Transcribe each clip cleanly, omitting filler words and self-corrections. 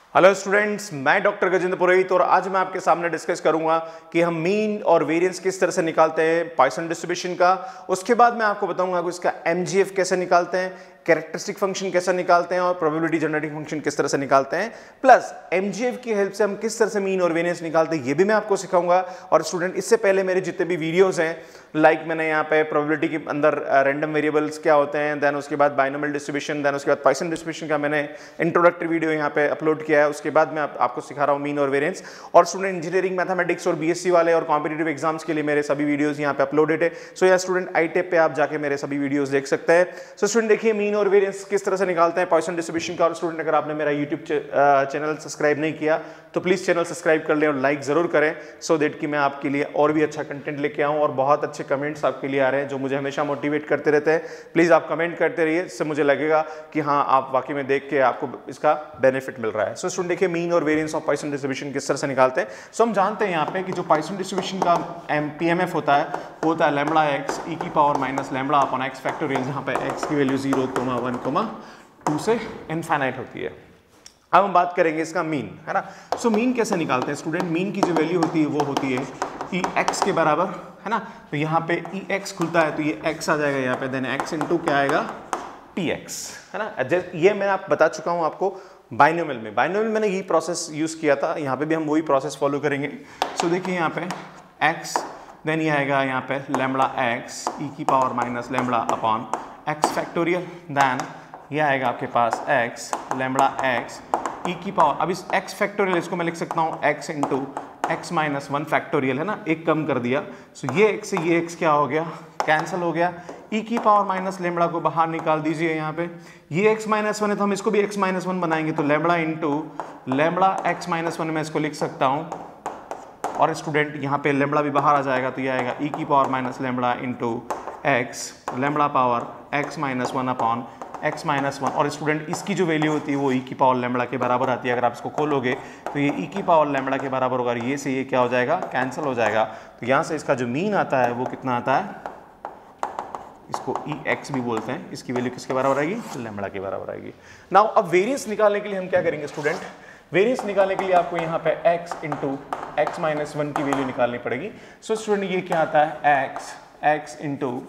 Hello students, मैं doctor Gajendra Purohit और आज मैं आपके सामने डिस्कस करूंगा कि हम मीन और वेरिएंस किस तरह से निकालते हैं पॉइसन डिस्ट्रीब्यूशन का। उसके बाद मैं आपको बताऊंगा कि इसका एमजीएफ कैसे निकालते हैं, कैरेक्टरिस्टिक फंक्शन कैसे निकालते हैं और प्रोबेबिलिटी जनरेटिंग फंक्शन किस तरह से निकालते हैं, प्लस एमजीएफ की हेल्प से हम किस तरह से मीन और वेरिएंस निकालते हैं ये भी मैं आपको सिखाऊंगा। और स्टूडेंट, इससे पहले मेरे जितने भी वीडियोस हैं, लाइक मैंने यहाँ पे प्रोबेबिलिटी के अंदर रैंडम वेरिएबल्स क्या होते हैं, देन उसके बाद बाइनोमियल डिस्ट्रीब्यूशन, देन उसके बाद पॉइसन डिस्ट्रीब्यूशन का मैंने इंट्रोडक्टरी वीडियो यहाँ पे अपलोड किया है। उसके बाद मैं आपको सिखा रहा हूँ मीन और वेरिएंस। और स्टूडेंट, इंजीनियरिंग मैथमेटिक्स और B.Sc वाले और कॉम्पिटिटिव एग्जाम्स के लिए मेरे सभी वीडियोस यहाँ पे अपलोडेड है। सो या स्टूडेंट, IIT पे आप जाके मेरे सभी वीडियोस देख सकते हैं। सो स्टूडेंट, देखिए मीन और वेरिएंस किस तरह से निकालते हैं पॉइसन डिस्ट्रीब्यूशन का। और स्टूडेंट, अगर आपने मेरा यूट्यूब चैनल सब्सक्राइब नहीं किया तो प्लीज चैनल सब्सक्राइब कर लें और लाइक जरूर करें, सो दैट कि मैं आपके लिए और भी अच्छा कंटेंट लेके आऊं। और बहुत अच्छे कमेंट्स आपके लिए आ रहे हैं जो मुझे हमेशा मोटिवेट करते रहते हैं। प्लीज आप कमेंट करते रहिए, इससे मुझे लगेगा कि हाँ, आप वाकई में देख के आपको इसका बेनिफिट मिल रहा है। सो स्टूडेंट, देखिए मीन और वेरिएंस ऑफ पॉइसन डिस्ट्रीब्यूशन किस तरह से निकालते हैं। सो हम जानते हैं यहाँ पे कि जो पॉइसन डिस्ट्रीब्यूशन का PMF होता है वो होता है लैम्बडा एक्स ई की power minus lambda upon x factorial, जहाँ पे एक्स की वैल्यू 0, 1, 2 से इनफाइनाइट होती है। अब हम बात करेंगे इसका मीन, है ना। सो मीन कैसे निकालते हैं स्टूडेंट। मीन की जो वैल्यू होती है वो होती है ई एक्स के बराबर, है ना। तो यहाँ पे ई एक्स खुलता है तो ये एक्स आ जाएगा यहाँ पे, देन एक्स इंटू क्या आएगा, पी एक्स, है ना। ये मैं आप बता चुका हूँ आपको बाइनोमियल में। बाइनोमियल मैंने यही प्रोसेस यूज किया था, यहाँ पे भी हम वही प्रोसेस फॉलो करेंगे। सो देखिए यहाँ पे एक्स, देन ये आएगा यहाँ पे लैम्बडा एक्स ई की power minus lambda upon x factorial, then ये आएगा आपके पास एक्स लैम्बडा एक्स ई की पावर, अब इस एक्स फैक्टोरियल इसको मैं लिख सकता हूँ x into x minus 1 factorial, है ना, एक कम कर दिया। सो ये एक्स से ये एक्स क्या हो गया, कैंसिल हो गया। ई की पावर माइनस लैम्बडा को बाहर निकाल दीजिए यहाँ पे, ये एक्स माइनस 1 है तो हम इसको भी एक्स माइनस 1 बनाएंगे, तो lambda into lambda x minus 1 में इसको लिख सकता हूँ। और स्टूडेंट, यहाँ पे लैम्बडा भी बाहर आ जाएगा तो ये आएगा ई की power minus lambda into x lambda power x minus 1 upon x minus 1। और स्टूडेंट, इसकी जो वैल्यू होती है वो ई की पावर लैम्बडा के बराबर आती है। अगर आप इसको खोलोगे तो ये ई की पावर लैम्बडा के बराबर होगा, ये से ये क्या हो जाएगा, कैंसिल हो जाएगा। तो यहाँ से इसका जो मीन आता है वो कितना आता है, इसको ई एक्स भी बोलते हैं, इसकी वैल्यू किसके बराबर आएगी, लैम्बडा के बराबर आएगी। नाउ अब वेरिएंस निकालने के लिए हम क्या करेंगे स्टूडेंट, वेरिएंस निकालने के लिए आपको यहाँ पे x इंटू एक्स माइनस 1 की वैल्यू निकालनी पड़ेगी। सो स्टूडेंट, ये क्या आता है, x into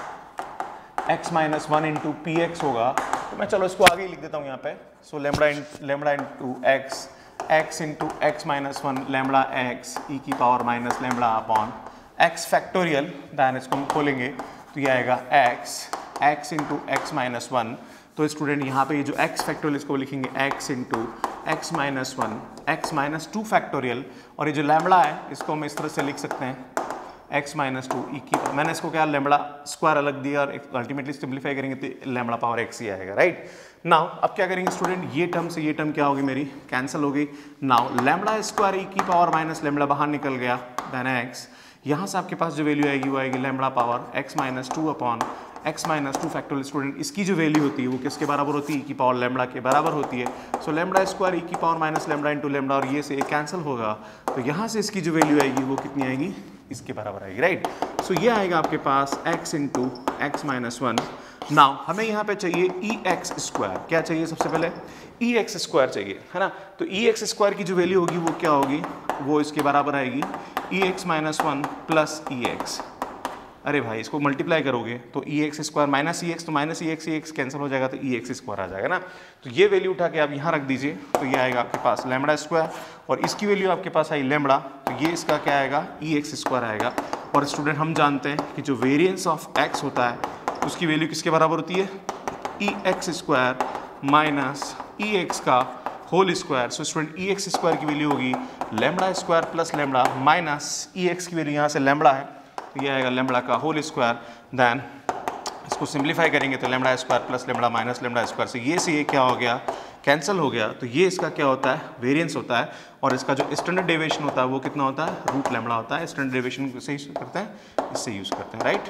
x minus 1 into P x होगा। तो मैं चलो इसको आगे ही लिख देता हूँ यहाँ पे। So lambda into x into x minus 1 lambda x e की power minus lambda upon x factorial, then इसको हम खोलेंगे तो ये आएगा एक्स इंटू एक्स माइनस 1। तो स्टूडेंट, यहाँ पे ये जो एक्स फैक्टोरियल इसको लिखेंगे x into x minus 1 x minus 2 factorial, और ये जो लैम्बडा है इसको हम इस तरह से लिख सकते हैं एक्स माइनस 2 ई की, मैंने इसको क्या लैम्बडा स्क्वायर अलग दिया और अल्टीमेटली सिंप्लीफाई करेंगे तो लैम्बडा पावर एक्स ही आएगा, राइट। नाउ अब क्या करेंगे स्टूडेंट, ये टर्म से ये टर्म क्या होगी मेरी, कैंसिल हो गई। नाउ लैम्बडा स्क्वायर ई की पावर माइनस लैम्बडा बाहर निकल गया, देन एक्स, यहाँ से आपके पास जो वैल्यू आएगी वो आएगी lambda power x minus 2 upon x minus 2 factorial. Student, इसकी जो वैल्यू होती है वो किसके बराबर होती है, ई की पावर लैम्बडा के बराबर होती है। सो लैम्बडा स्क्वायर ई की power minus lambda into lambda, और ये से एक कैंसिल होगा तो यहाँ से इसकी जो वैल्यू आएगी वो कितनी आएगी, इसके बराबर आएगी, राइट। सो ये आएगा आपके पास x into x minus 1। Now हमें यहाँ पे चाहिए ई एक्स स्क्वायर, क्या चाहिए सबसे पहले, ई एक्स स्क्वायर चाहिए, है ना। तो ई एक्स स्क्वायर की जो वैल्यू होगी वो क्या होगी, वो इसके बराबर आएगी e x minus 1 plus e x. अरे भाई, इसको मल्टीप्लाई करोगे तो e x square minus e x, तो माइनस ई एक्स कैंसिल हो जाएगा तो ई एक्स स्क्वायर आ जाएगा ना। तो ये वैल्यू उठा के आप यहाँ रख दीजिए तो ये आएगा आपके पास लैम्बडा स्क्वायर, और इसकी वैल्यू आपके पास आई लैम्बडा, तो ये इसका क्या आएगा, ई एक्स स्क्वायर आएगा। और स्टूडेंट, हम जानते हैं कि जो वेरिएंस ऑफ एक्स होता है उसकी वैल्यू किसके बराबर होती है, e x square minus e x का whole square. So student, e x square की वैल्यू होगी lambda square plus lambda minus e x की वैल्यू यहाँ से लैम्बडा है तो ये आएगा लैम्बडा का होल स्क्वायर, देन इसको सिंप्लीफाई करेंगे तो lambda square plus lambda minus lambda square, से ये क्या हो गया, कैंसिल हो गया। तो ये इसका क्या होता है, वेरिएंस होता है। और इसका जो स्टैंडर्ड डेविएशन होता है वो कितना होता है, रूट लैम्बडा होता है। स्टैंडर्ड डेविएशन से यूज करते हैं, इससे यूज करते हैं, राइट।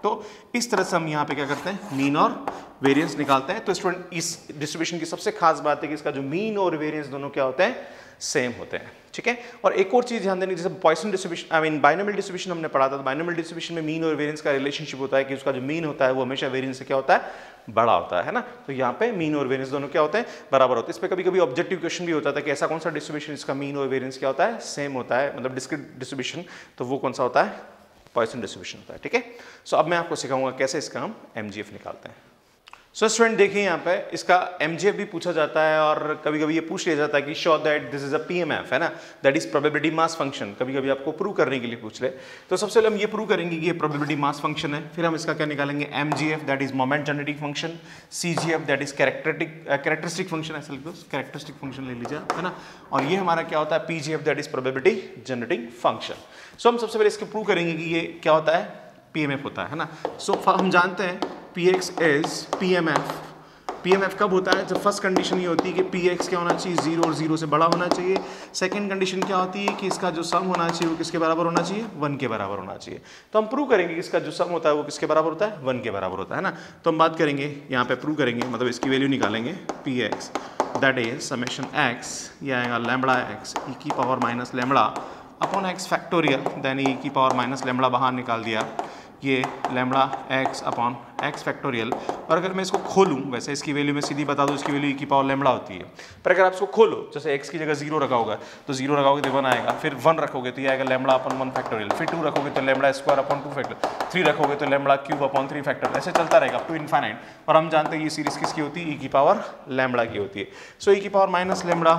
तो इस तरह से हम यहाँ पे क्या करते हैं, मीन और वेरिएंस निकालते हैं। तो स्टूडेंट इस डिस्ट्रीब्यूशन की सबसे खास बात है कि इसका जो मीन और वेरिएंस दोनों क्या होते हैं, सेम होते हैं, ठीक है। और एक और चीज ध्यान देनी, जैसे Poisson distribution, I mean binomial distribution हमने पढ़ा था, तो बाइनोमियल डिस्ट्रीब्यूशन में मीन और वेरिएंस का रिलेशनशिप होता है कि उसका जो मीन होता है वो हमेशा वेरिएंस से क्या होता है, बड़ा होता है ना। तो यहाँ पे मीन और वेरिएंस दोनों क्या होते हैं, बराबर होते हैं। इस पे कभी कभी ऑब्जेक्टिव क्वेश्चन भी होता था कि ऐसा कौन सा डिस्ट्रीब्यूशन इसका मीन और वेरिएंस क्या होता है, सेम होता है, मतलब डिस्क्रीट डिस्ट्रीब्यूशन, तो वो कौन सा होता है, पॉइसन डिस्ट्रीब्यूशन होता है, ठीक है। सो अब मैं आपको सिखाऊंगा कैसे इसका हम एमजीएफ निकालते हैं। सो स्टूडेंट देखिए यहाँ पे इसका एमजीएफ भी पूछा जाता है और कभी कभी ये पूछ लिया जाता है कि show that this is a PMF, है ना, that is probability mass function, कभी कभी आपको प्रूव करने के लिए पूछ ले। तो सबसे पहले हम ये प्रूव करेंगे कि ये प्रोबेबिलिटी मास फंक्शन है, फिर हम इसका क्या निकालेंगे, MGF that is moment generating function, CGF that is characteristic function, ऐसा लिख दो, कैरेक्टरिस्टिक फंक्शन ले लीजिए, है ना, और ये हमारा क्या होता है, PGF that is probability generating function. So हम सबसे पहले इसको प्रूव करेंगे कि ये क्या होता है, पीएमएफ होता है ना। सो हम जानते हैं पीएक्स इज पीएमएफ। पीएमएफ कब होता है, जब फर्स्ट कंडीशन ये होती है कि पीएक्स क्या होना चाहिए, 0 और 0 से बड़ा होना चाहिए। सेकंड कंडीशन क्या होती है कि इसका जो सम होना चाहिए वो किसके बराबर होना चाहिए, 1 के बराबर होना चाहिए। तो हम प्रूव करेंगे कि इसका जो सम होता है वो किसके बराबर होता है, 1 के बराबर होता है ना। तो हम बात करेंगे यहाँ पे प्रूव करेंगे, मतलब इसकी वैल्यू निकालेंगे, PX that is summation x, ये आएगा लैम्बडा एक्स ई की power minus lambda upon x factorial, then e की पावर माइनस लैम्बडा बाहर निकाल दिया, ये lambda x upon x factorial. और अगर मैं इसको खोलूँ, वैसे इसकी वैल्यू में सीधी बता दूँ, इसकी वैल्यू ई की पावर लैम्बडा होती है, पर अगर आप इसको खोलो, जैसे एक्स की जगह 0 रखा होगा तो 0 रखोगे तो 1 आएगा, फिर 1 रखोगे तो ये आएगा लैम्बडा अपॉन 1 फैक्टोरियल, फिर 2 रखोगे तो लैम्बडा स्क्वायर अपॉन 2 फैक्टोरियल, 3 रखोगे तो लैम्बडा क्यूब अपॉन 3 फैक्टोरियल, ऐसे चलता रहेगा अप टू इनफाइनाइट। और हम जानते हैं ये सीरीज किसकी होती है, ई की पावर लैम्बडा की होती है। सो ई की power minus lambda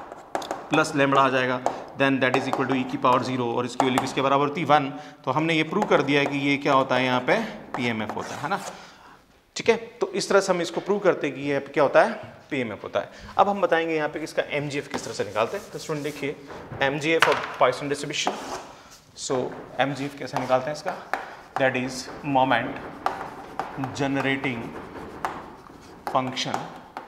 plus lambda आ जाएगा, then that is equal to e की पावर 0, और इसकी वैल्यू किसके बराबर होती है, 1। तो हमने ये प्रूव कर दिया है कि ये क्या होता है, यहाँ पे पीएमएफ होता है ना, ठीक है। तो इस तरह से हम इसको प्रूव करते हैं कि ये क्या होता है, पीएमएफ होता है। अब हम बताएंगे यहाँ पे कि इसका एमजीएफ किस तरह से निकालते हैं। तो स्टूडेंट देखिए MGF of Poisson distribution. So MGF कैसे निकालते हैं इसका, that is moment generating function.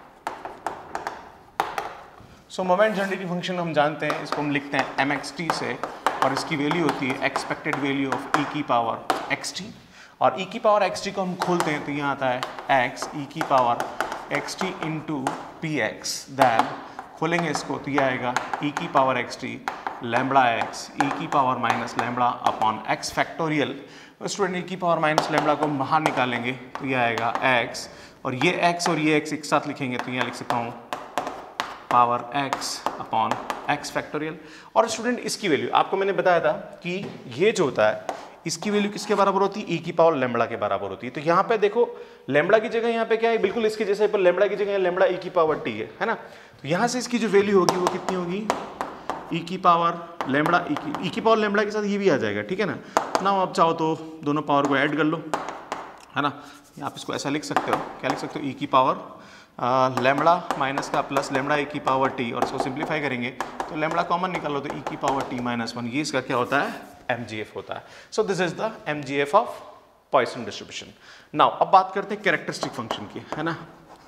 So moment generating function हम जानते हैं, इसको हम लिखते हैं mxt से, और इसकी वैल्यू होती है एक्सपेक्टेड वैल्यू ऑफ ई की पावर xt, और ई की पावर xt को हम खोलते हैं तो यहाँ आता है x ई की power xt into P x, then खोलेंगे इसको तो ये आएगा ई की power xt lambda x e की power minus lambda upon x factorial. Student e की पावर माइनस लैम्बडा को हम बाहर निकालेंगे तो ये आएगा x, और ये x और ये x एक साथ लिखेंगे तो यहाँ लिख सकता हूँ power x upon x factorial. और स्टूडेंट इसकी वैल्यू आपको मैंने बताया था कि ये जो होता है इसकी वैल्यू किसके बराबर होती है, ई की पावर लैम्बडा के बराबर होती है। तो यहाँ पे देखो लैम्बडा की जगह यहाँ पे क्या है, बिल्कुल इसके जैसे, पर लैम्बडा की जगह लैम्बडा ई की पावर टी है ना। तो यहाँ से इसकी जो वैल्यू होगी वो कितनी होगी, ई की पावर लैम्बडा ई की पावर लैम्बडा के साथ ये भी आ जाएगा, ठीक है ना। आप चाहो तो दोनों पावर को ऐड कर लो, है ना। आप इसको ऐसा लिख सकते हो, क्या लिख सकते हो, ई की पावर लैम्बडा माइनस का प्लस लैम्बडा ई की पावर टी, और इसको सिंप्लीफाई करेंगे तो लैम्बडा कॉमन निकालो तो ई की पावर टी माइनस 1, ये इसका क्या होता है, एमजीएफ होता है। So this is the MGF of Poisson distribution. Now अब बात करते हैं कैरेक्टरिस्टिक फंक्शन की, है ना।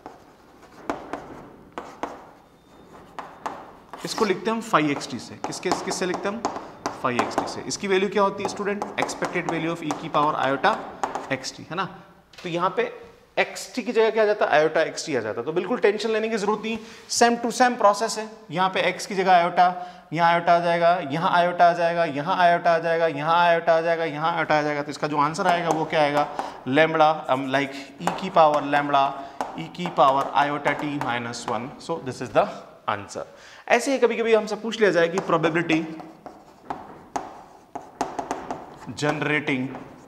इसको लिखते हैं हम phi xt से, किससे लिखते हैं हम, phi xt से। इसकी वैल्यू क्या होती है student, expected value of e की पावर आयोटा xt, है ना। तो यहाँ पे xt की जगह क्या आ जाता है, आयोटा xt आ जाता है। तो बिल्कुल टेंशन लेने की जरूरत नहीं, सेम टू सेम प्रोसेस है। यहाँ पे x की जगह आयोटा, यहाँ आयोटा आ जाएगा, यहाँ आयोटा आ जाएगा, यहाँ आयोटा आ जाएगा, यहाँ आयोटा आ जाएगा, यहाँ आयोटा आ जाएगा। तो इसका जो आंसर आएगा वो क्या आएगा, लैम्बडा लाइक ई की पावर लैम्बडा ई की power iota t minus 1। So this is the answer. ऐसे ही कभी कभी हमसे पूछ लिया जाए कि प्रोबेबिलिटी जनरेटिंग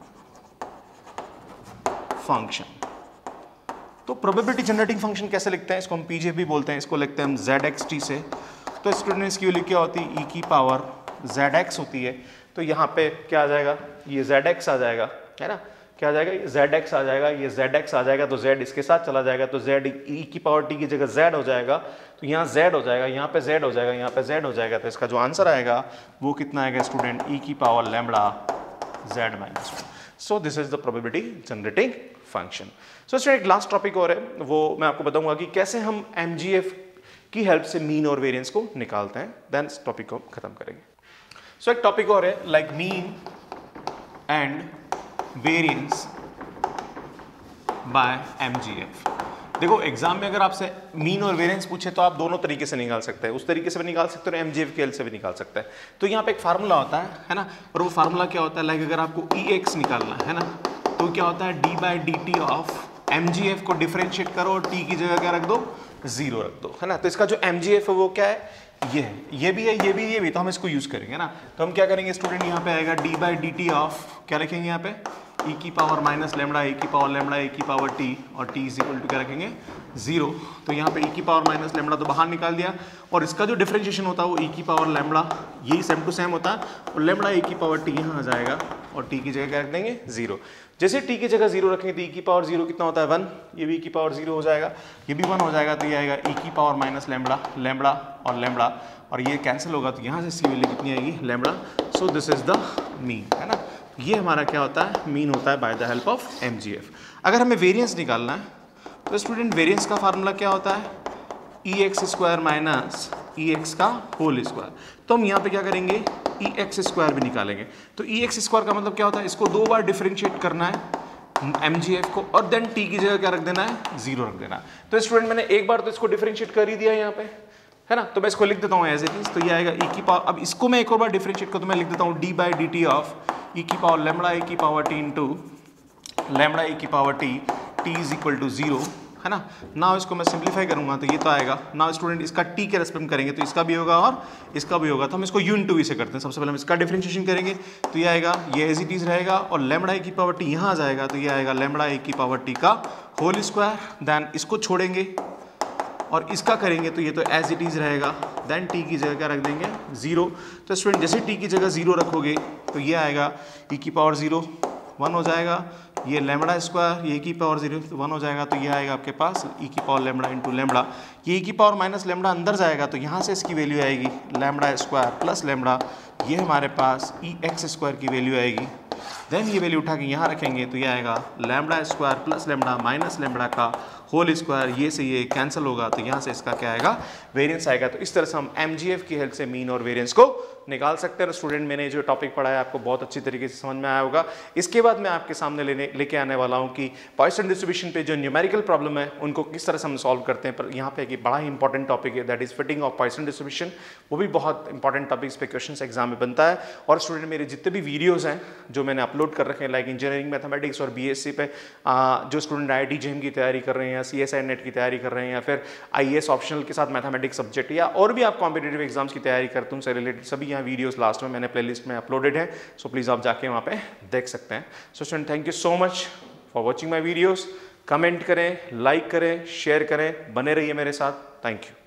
फंक्शन, तो प्रोबेबिलिटी जनरेटिंग फंक्शन कैसे लिखते हैं, इसको हम पीजीएफ भी बोलते हैं, इसको लिखते हैं हम zxt से। तो स्टूडेंट इसकी वैल्यू क्या होती है, ई की पावर zx होती है। तो यहाँ पे क्या आ जाएगा, ये zx आ जाएगा, है ना, क्या आ जाएगा, ये zx आ जाएगा, ये zx आ जाएगा, तो z इसके साथ चला जाएगा, तो z ई की पावर t की जगह z हो जाएगा, तो यहाँ z हो जाएगा, यहाँ पे z हो जाएगा, यहाँ पे z हो जाएगा। तो इसका जो आंसर आएगा वो कितना आएगा स्टूडेंट, ई की power lambda z minus 1। So this is the probability generating function. So student एक लास्ट टॉपिक और है, वो मैं आपको बताऊंगा कि कैसे हम एमजीएफ की हेल्प से मीन और वेरिएंस को निकालते हैं, देन इस टॉपिक को खत्म करेंगे। सो एक टॉपिक और है, like mean and variance by MGF। देखो एग्जाम में अगर आपसे मीन और वेरिएंस पूछे तो आप दोनों तरीके से निकाल सकते हैं, उस तरीके से भी निकाल सकते हो और MGF के हेल्प से भी निकाल सकते हैं। तो यहाँ पे एक फार्मूला होता है ना, और वो फार्मूला क्या होता है, लाइक अगर आपको EX निकालना है ना, तो क्या होता है d/dt ऑफ MGF को डिफरेंशिएट करो और t की जगह क्या रख दो, 0 रख दो, है ना। तो इसका जो MGF है वो क्या है, ये है, ये भी है, ये भी, तो हम इसको यूज करेंगे ना। तो हम क्या करेंगे स्टूडेंट, यहाँ पे आएगा d/dt ऑफ क्या रखेंगे यहाँ पे, e की पावर माइनस लेमड़ा, e की पावर लेमड़ा, e की पावर t, और t इज इक्वल टू क्या रखेंगे, 0। तो यहाँ पे e की पावर माइनस लेमड़ा तो बाहर निकाल दिया, और इसका जो डिफरेंशिएशन होता है वो e की पावर लेमड़ा, यही सेम टू सेम होता है, और लेमड़ा e की पावर t यहाँ आ जाएगा, और t की जगह क्या रख देंगे, 0। जैसे t की जगह 0 रखेंगे तो e की पावर 0 कितना होता है, 1, ये भी e की पावर 0 हो जाएगा, ये भी 1 हो जाएगा, तो ये आएगा e की पावर माइनस लेमड़ा, लेमड़ा और लेमड़ा, और ये कैंसिल होगा, तो यहाँ से सी वैल्यू कितनी आएगी, lambda. So this is the mean, है ना। ये हमारा क्या होता है, मीन होता है by the help of MGF। अगर हमें वेरिएंस निकालना है तो स्टूडेंट वेरिएंस का फार्मूला क्या होता है, EX² माइनस EX का होल स्क्वायर। तो हम यहाँ पे क्या करेंगे, EX² भी निकालेंगे। तो EX² का मतलब क्या होता है, इसको 2 बार डिफरेंशिएट करना है MGF को, और देन t की जगह क्या रख देना है, 0 रख देना है। तो स्टूडेंट मैंने एक बार तो इसको डिफरेंशिएट कर ही दिया यहाँ पे, है ना, तो मैं इसको लिख देता हूँ एज इट इज। तो ये आएगा e की पावर, अब इसको मैं एक और बार डिफरेंशिएट कर, तो मैं लिख देता हूँ d/dt ऑफ e की पावर लेमड़ा e की power t into lambda e की power t, t is equal to 0, है ना। नाउ इसको मैं सिंप्लीफाई करूंगा तो ये तो आएगा। नाउ स्टूडेंट इसका t के रेस्पेक्ट में करेंगे तो इसका भी होगा और इसका भी होगा, तो हम इसको u इंटू v से करते हैं। सबसे पहले हम इसका डिफरेंशिएशन करेंगे तो ये आएगा, ये एज इट इज रहेगा, और लेमड़ा e की पावर t यहाँ आ जाएगा, तो ये आएगा लेमड़ा e की पावर t का होल स्क्वायर। देन इसको छोड़ेंगे और इसका करेंगे तो ये तो एज इट इज रहेगा, देन t की जगह क्या रख देंगे, 0। तो स्टूडेंट जैसे t की जगह 0 रखोगे तो ये आएगा e की पावर 0 1 हो जाएगा, ये लेमड़ा स्क्वायर, ये की पावर 0 1 हो जाएगा, तो ये आएगा आपके पास e की पावर लेमड़ा इंटू लेमड़ा, ये e की पावर माइनस लेमड़ा अंदर जाएगा, तो यहाँ से इसकी वैल्यू आएगी लेमड़ा स्क्वायर प्लस लेमड़ा, ये हमारे पास EX² की वैल्यू आएगी। देन ये वैल्यू उठा के यहाँ रखेंगे तो ये आएगा lambda square plus lambda minus lambda का होल स्क्वायर, ये से ये कैंसिल होगा, तो यहाँ से इसका क्या आएगा, वेरिएंस आएगा। तो इस तरह से हम MGF की हेल्प से मीन और वेरिएंस को निकाल सकते हैं। स्टूडेंट मैंने जो टॉपिक पढ़ाया आपको बहुत अच्छी तरीके से समझ में आया होगा। इसके बाद मैं आपके सामने लेके आने वाला हूँ कि पॉइसन डिस्ट्रीब्यूशन पे जो न्यूमेरिकल प्रॉब्लम है उनको किस तरह से हम सॉल्व करते हैं। पर यहाँ पे एक बड़ा ही इंपॉर्टेंट टॉपिक है, that is fitting of Poisson distribution. वो भी बहुत इंपॉर्टेंट टॉपिक, पे क्वेश्चन एग्जाम में बनता है। और स्टूडेंट मेरे जितने भी वीडियोज़ हैं जो मैंने अपलोड कर रखे हैं, लाइक इंजीनियरिंग मैथमेटिक्स और B.Sc पे जो स्टूडेंट IIT-JAM की तैयारी कर रहे हैं या CSI नेट की तैयारी कर रहे हैं या फिर IAS ऑप्शनल के साथ मैथमेटिक्स सब्जेक्ट या और भी आप कॉम्पिटेटिव एग्जाम्स की तैयारी करते हैं, उनसे रिलेटेड सभी यहाँ वीडियोस लास्ट में मैंने प्लेलिस्ट में अपलोडेड है। सो प्लीज़ आप जाके वहाँ पे देख सकते हैं। So student thank you so much for watching my videos. Comment करें, लाइक करें, शेयर करें, बने रहिए मेरे साथ। Thank you.